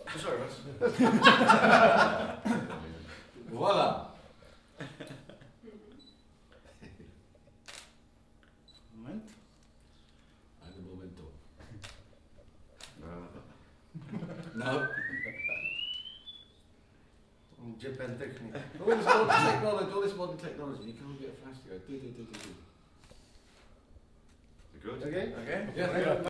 Sorry, Russ. Voila. Moment. Een momento. No. Japan technique. All this modern technology, you can't get faster. Go. Do. Good? Okay? Okay. Yeah.